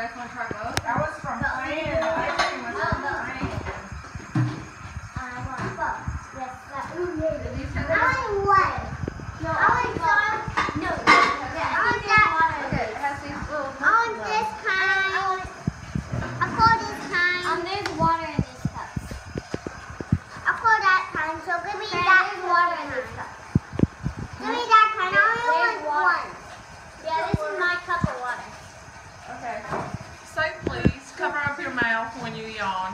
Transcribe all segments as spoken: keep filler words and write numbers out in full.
guys want to try both? That was from Plain and the ice cream was from Plain. I want both. Yes, that. Did you send I it? want one. No, I want one. No, Okay. I want that. Okay, it has these little. I want this kind. I want. I call this kind. Um, there's water in these cups. I call that kind. So give me that. There's water in these cups. Give me that kind. I only want one. Yeah, this is my cup of water. Okay. Say please, cover up your mouth when you yawn.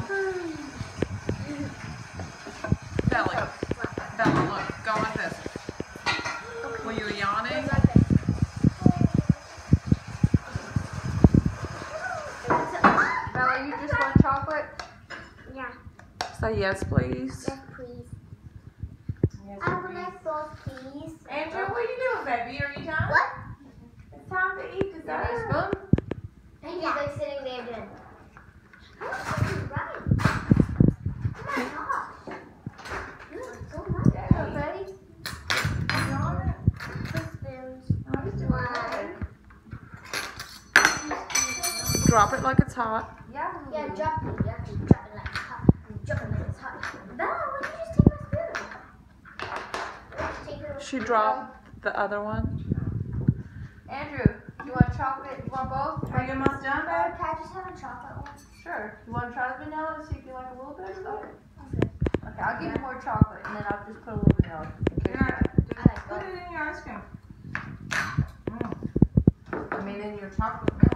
Belly. Bella, look, go like this. Were you yawning? Bella, you just want chocolate? Yeah. Say yes, please. Yes, please. Yes, I would like those, please. Andrew, what are you doing, baby? Are you done? What? It's time to eat Is that a dessert. spoon? And he's like sitting there again. Right. Oh my gosh. You're so much. Yeah, ready? Two spoons. No, just do One. it. Drop it like it's hot. Yeah. Yeah, drop it. You have to drop it like hot. Drop it like it's hot. Bella, why did you just take my spoon? Take it away. She dropped the other one. Andrew, you want chocolate? You want both? Are you almost done, babe? Can I just have a chocolate one? Sure. You want to try the vanilla and see if you like a little bit of it? Okay, I'll give you more chocolate and then I'll just put a little vanilla. Yeah. I like Put both. it in your ice cream. I mean, in your chocolate milk.